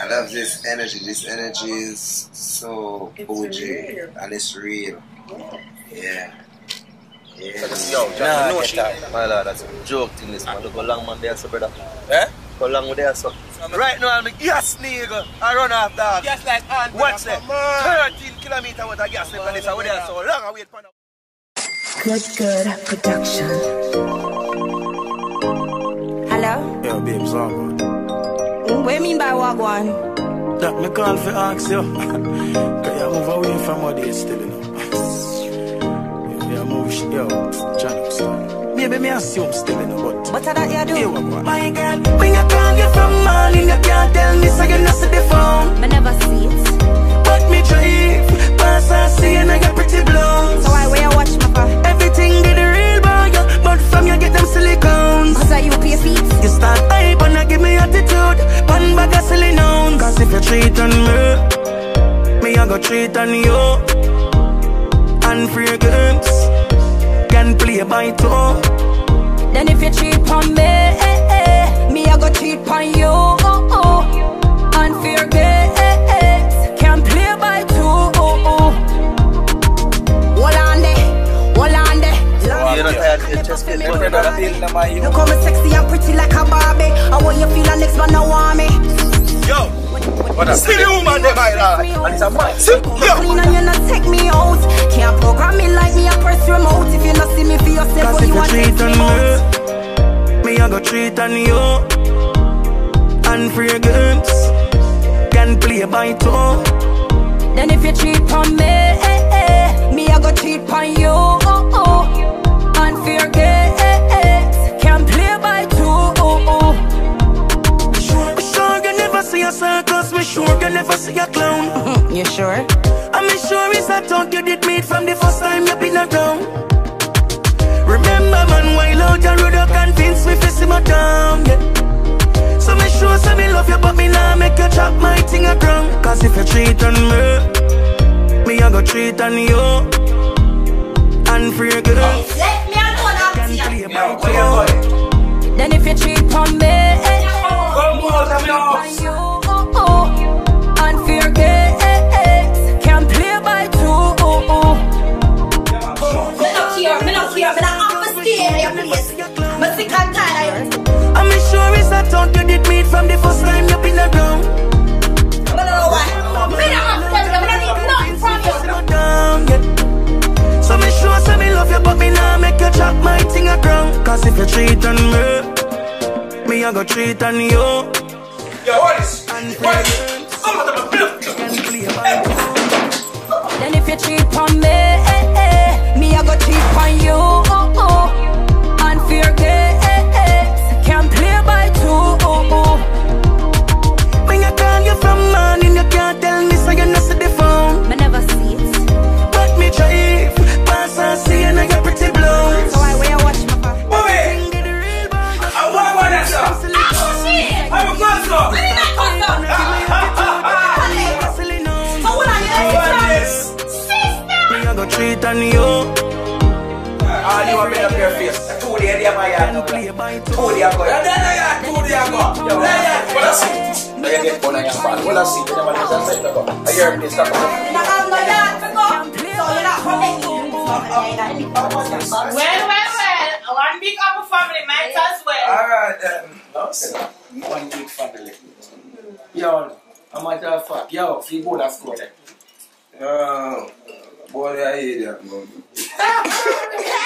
love this energy. This energy is so OG and it's real. Yeah. Yo, John, no shit. My lord, that's a joke thing this man. Look how long man there, so brother. Eh? How long we there, so? Right now, I'm like, gas nigga. I run off dog. Gas like hand. What's that? 13 kilometers worth of gas left on this. I was there so long. I wait for now. Good production. Hello? Yo, babes, what do you mean by wagwan? That me call for ask you. Can you move away from what they still, you know? Yeah, move, yo, John, stop. Maybe me assume still, you know, but how that you do? Hey, my girl, when you call you from morning, you can't tell me, so you not see the phone. I never see it. But me drive, pass and see, and I get pretty blows. So why you watch my car? Everything did the real boy, but from you get them silicones. Cause I you pay feet. You start hype and I give me attitude. One bag of silly nouns. Cause if you treat on me I go treat on you. And free games can play by two. Then if you cheat on me I go cheat on you. Unfair games can play by two. Hold on there. You're not tired of your chest plate. You call me sexy and pretty like a Barbie. I want you feel the next man, no want me. Yo, what a silly woman, they might laugh. And it's a man. Yo, clean and you not take me out. Can't program me like me, I press remote. If you not see me for yourself, cause what you if want you to treat on me I go treat on you. And free games can play by two. Then if you cheat on me I go cheat on you. Unfair games can play by two. Me sure you never see a circus. Me sure you never see a clown. You sure? I'm sure it's a talk you did meet from the first time you been around. Remember man, while out your road you convince me to see my down, yeah. So me sure say me love you, but me nah make you drop my thing a ground. Cause if you treat on me I go treat on you. And free girls let me alone, can play by two. then if you cheat on me unfair games can play by two. Me not here, me not have to stay in your place. Me sick and tired of you. I'm sure it's a talk you did meet from the first time you been around. I don't know why. Me not have to tell you, me not need nothing from you. So me sure say me love you, but me nah make you drop my thing a ground. Cause if you treat on me I go treat on you. yo, what is? And What is? Come on, then if you cheat on me I go cheat on you. Unfair games can play by two. when you call you from morning, you can't tell me, so you not see the phone. I never see it. But me drive, pass and see, and I get pretty blows. So why you watch my car? Everything did the real boy. I want one that song. Oh shit! I'm a custom. I did not custom. So what are you sister? Me I go treat on you. All you want me up your face. 2 days ago, my yard. 2 days ago. Yeah, 2 days ago. Yeah, what I see? I get one of your bad. What I see? You never know that go. I hear this stuff. You don't have no yard to go. So you're not protecting. Well. One big apple family might as well. Alright, one big family. Yo, a matter of fact, yo, if you go to school, Boy, I hate that, man.